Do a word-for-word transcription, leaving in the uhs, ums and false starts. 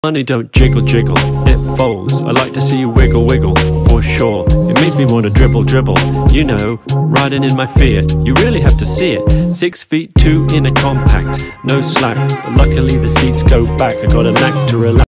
Money don't jiggle jiggle, it folds. I like to see you wiggle wiggle, for sure. It makes me want to dribble dribble, you know, riding in my Fiat. You really have to see it. Six feet two in a compact, no slack, but luckily the seats go back. I got a knack to relax.